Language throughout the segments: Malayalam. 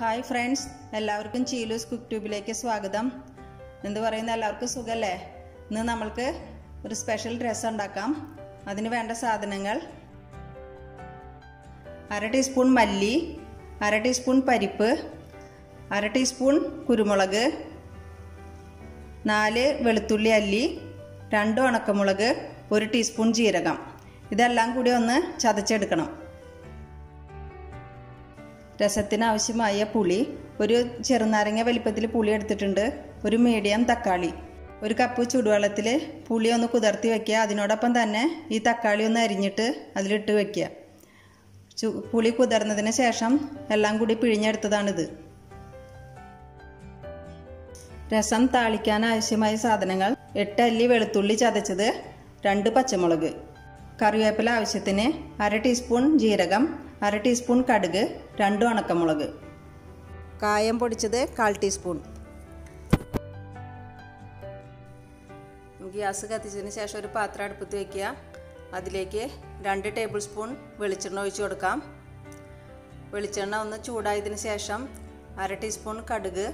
ഹായ് ഫ്രണ്ട്സ്, എല്ലാവർക്കും ചീലൂസ് കുക്ക്ട്യൂബിലേക്ക് സ്വാഗതം. എന്ത് പറയുന്ന എല്ലാവർക്കും സുഖല്ലേ? ഇന്ന് നമ്മൾക്ക് ഒരു സ്പെഷ്യൽ രസം ഉണ്ടാക്കാം. അതിന് വേണ്ട സാധനങ്ങൾ: 1/2 ടീസ്പൂൺ മല്ലി, 1/2 ടീസ്പൂൺ പരിപ്പ്, 1/2 ടീസ്പൂൺ കുരുമുളക്, 4 വെളുത്തുള്ളി അല്ലി, 2 ഉണക്കമുളക്, 1 ടീസ്പൂൺ ജീരകം. ഇതെല്ലാം കൂടി ഒന്ന് ചതച്ചെടുക്കണം. രസത്തിന് ആവശ്യമായ പുളി: ഒരു ചെറുനാരങ്ങ വലിപ്പത്തിൽ പുളി എടുത്തിട്ടുണ്ട്. ഒരു മീഡിയം തക്കാളി. 1 കപ്പ് ചൂടുവെള്ളത്തിൽ പുളി ഒന്ന് കുതിർത്തി വയ്ക്കുക. അതിനോടൊപ്പം തന്നെ ഈ തക്കാളി ഒന്ന് അരിഞ്ഞിട്ട് അതിലിട്ട് വയ്ക്കുക. പുളി കുതിർന്നതിന് ശേഷം എല്ലാം കൂടി പിഴിഞ്ഞെടുത്തതാണിത്. രസം താളിക്കാൻ ആവശ്യമായ സാധനങ്ങൾ: 8 അല്ലി വെളുത്തുള്ളി ചതച്ചത്, 2 പച്ചമുളക്, കറിവേപ്പില ആവശ്യത്തിന്, 1/2 ടീസ്പൂൺ ജീരകം, 1/2 ടീസ്പൂൺ കടുക്, 2 ഉണക്കമുളക്, കായം പൊടിച്ചത് 1/4 ടീസ്പൂൺ. ഗ്യാസ് കത്തിച്ചതിന് ശേഷം ഒരു പാത്രം അടുപ്പത്ത് വയ്ക്കുക. അതിലേക്ക് 2 ടേബിൾ സ്പൂൺ വെളിച്ചെണ്ണ ഒഴിച്ചു കൊടുക്കാം. വെളിച്ചെണ്ണ ഒന്ന് ചൂടായതിന് ശേഷം 1/2 ടീസ്പൂൺ കടുക്,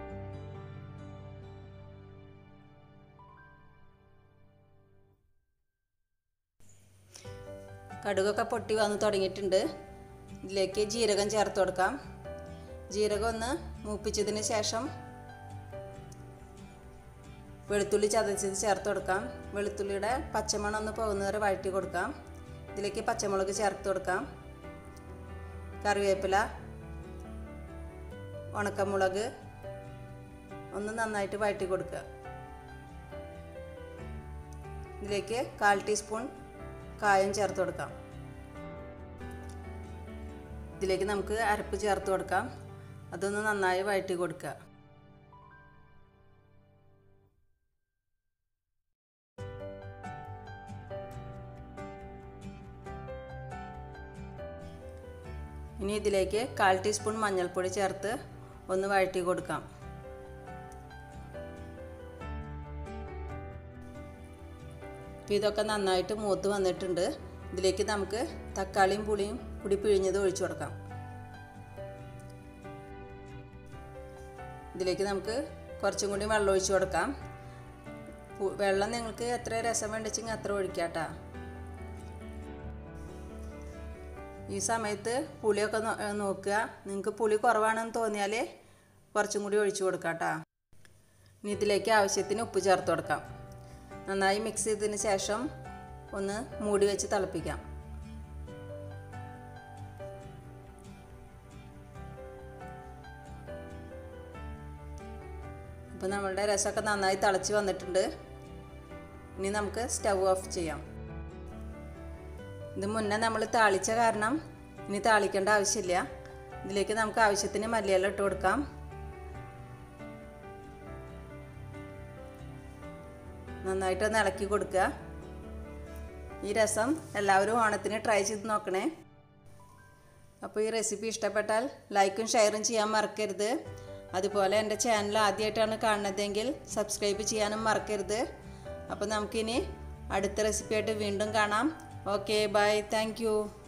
കടുകൊക്കെ പൊട്ടി വന്ന് തുടങ്ങിയിട്ടുണ്ട്. ഇതിലേക്ക് ജീരകം ചേർത്ത് കൊടുക്കാം. ജീരകം ഒന്ന് മൂപ്പിച്ചതിന് ശേഷം വെളുത്തുള്ളി ചതച്ചത് ചേർത്ത് കൊടുക്കാം. വെളുത്തുള്ളിയുടെ പച്ചമണം ഒന്ന് പോകുന്നത് വരെ വഴറ്റി കൊടുക്കാം. ഇതിലേക്ക് പച്ചമുളക് ചേർത്ത് കൊടുക്കാം. കറിവേപ്പില, ഉണക്കമുളക് ഒന്ന് നന്നായിട്ട് വഴറ്റി കൊടുക്കുക. ഇതിലേക്ക് 1/4 ടീസ്പൂൺ കായം ചേർത്ത് കൊടുക്കാം. ഇതിലേക്ക് നമുക്ക് അരപ്പ് ചേർത്ത് കൊടുക്കാം. അതൊന്ന് നന്നായി വഴറ്റി കൊടുക്കുക. ഇനി ഇതിലേക്ക് 1/4 ടീസ്പൂൺ മഞ്ഞൾപ്പൊടി ചേർത്ത് ഒന്ന് വഴറ്റി കൊടുക്കാം. ഇതൊക്കെ നന്നായിട്ട് മൂത്ത് വന്നിട്ടുണ്ട്. ഇതിലേക്ക് നമുക്ക് തക്കാളിയും പുളിയും കൂടി പിഴിഞ്ഞത് ഒഴിച്ചു കൊടുക്കാം. ഇതിലേക്ക് നമുക്ക് കുറച്ചും കൂടി വെള്ളം ഒഴിച്ചു കൊടുക്കാം. വെള്ളം നിങ്ങൾക്ക് എത്ര രസം വേണ്ടിച്ചെങ്കിൽ അത്ര ഒഴിക്കാട്ടാ. ഈ സമയത്ത് പുളിയൊക്കെ നോക്കുക. നിങ്ങൾക്ക് പുളി കുറവാണെന്ന് തോന്നിയാൽ കുറച്ചും കൂടി ഒഴിച്ചു കൊടുക്കാട്ടാ. ഇനി ഇതിലേക്ക് ആവശ്യത്തിന് ഉപ്പ് ചേർത്ത് കൊടുക്കാം. നന്നായി മിക്സ് ചെയ്തതിന് ശേഷം ഒന്ന് മൂടി വെച്ച് തിളപ്പിക്കാം. അപ്പോൾ നമ്മളുടെ രസമൊക്കെ നന്നായി തിളച്ച് വന്നിട്ടുണ്ട്. ഇനി നമുക്ക് സ്റ്റവ് ഓഫ് ചെയ്യാം. ഇത് മുന്നേ നമ്മൾ താളിച്ച കാരണം ഇനി താളിക്കേണ്ട ആവശ്യമില്ല. ഇതിലേക്ക് നമുക്ക് ആവശ്യത്തിന് മല്ലിയില ഇട്ട് കൊടുക്കാം. നന്നായിട്ടൊന്ന് ഇളക്കി കൊടുക്കുക. ഈ രസം എല്ലാവരും ഓണത്തിന് ട്രൈ ചെയ്ത് നോക്കണേ. അപ്പോൾ ഈ റെസിപ്പി ഇഷ്ടപ്പെട്ടാൽ ലൈക്കും ഷെയറും ചെയ്യാൻ മറക്കരുത്. അതുപോലെ എൻ്റെ ചാനൽ ആദ്യമായിട്ടാണ് കാണുന്നതെങ്കിൽ സബ്സ്ക്രൈബ് ചെയ്യാനും മറക്കരുത്. അപ്പോൾ നമുക്കിനി അടുത്ത റെസിപ്പിയായിട്ട് വീണ്ടും കാണാം. Okay, bye, thank U.